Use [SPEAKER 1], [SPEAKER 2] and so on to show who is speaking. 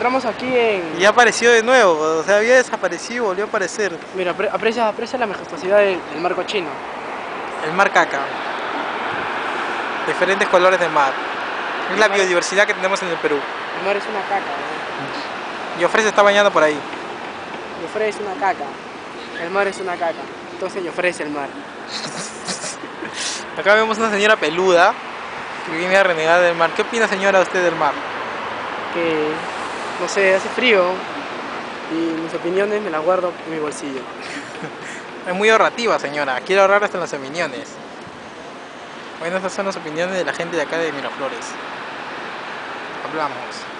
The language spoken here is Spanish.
[SPEAKER 1] encontramos aquí en...
[SPEAKER 2] Y ya apareció de nuevo, o sea, había desaparecido y volvió a aparecer.
[SPEAKER 1] Mira, aprecia la majestuosidad del mar cochino.
[SPEAKER 2] El mar caca. Diferentes colores de mar. Es la biodiversidad que tenemos en el Perú.
[SPEAKER 1] El mar es una caca, ¿no?
[SPEAKER 2] Yofre se está bañando por ahí.
[SPEAKER 1] Yofre es una caca. El mar es una caca. Entonces Yofre es el mar.
[SPEAKER 2] Acá vemos una señora peluda que viene a renegar del mar. ¿Qué opina, señora, usted del mar?
[SPEAKER 1] Que, no sé, hace frío y mis opiniones me las guardo en mi bolsillo.
[SPEAKER 2] Es muy ahorrativa, señora. Quiere ahorrar hasta en las opiniones. Bueno, esas son las opiniones de la gente de acá de Miraflores. Hablamos.